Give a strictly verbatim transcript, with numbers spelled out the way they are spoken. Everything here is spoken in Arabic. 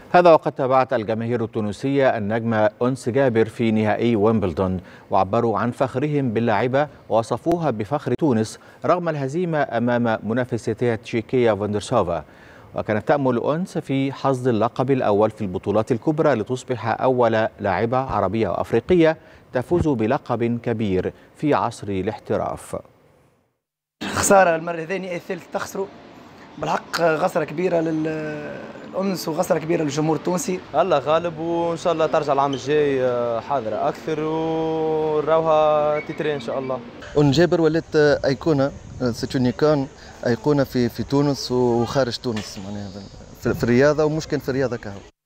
هذا وقد تابعت الجماهير التونسية النجم أنس جابر في نهائي ويمبلدون، وعبروا عن فخرهم باللاعبة ووصفوها بفخر تونس رغم الهزيمة أمام منافستها التشيكية فوندرسوفا. وكانت تأمل أنس في حصد اللقب الأول في البطولات الكبرى لتصبح أول لاعبة عربية وأفريقية تفوز بلقب كبير في عصر الاحتراف. خسارة المرة الثانية الثالث تخسروا بالحق، غسرة كبيرة للأنس وغسرة كبيرة للجمهور التونسي. الله غالب وإن شاء الله ترجع العام الجاي حاضرة أكثر ونراوها تترين إن شاء الله. أنس جابر ولات أيقونة، ستونيكان أيقونة في في تونس وخارج تونس، معناها في الرياضة ومش كان في الرياضة كهو.